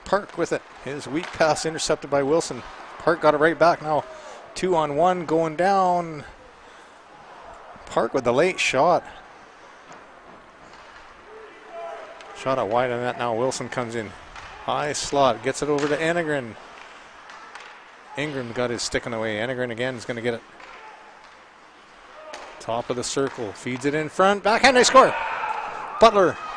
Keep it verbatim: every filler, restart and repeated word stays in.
Park with it. His weak pass intercepted by Wilson. Park got it right back now. Two on one going down. Park with the late shot. Shot out wide on that now. Wilson comes in. High slot. Gets it over to Enegren. Ingram got his stick in the way. Enegren again is going to get it. Top of the circle. Feeds it in front. Backhand, they score. Butler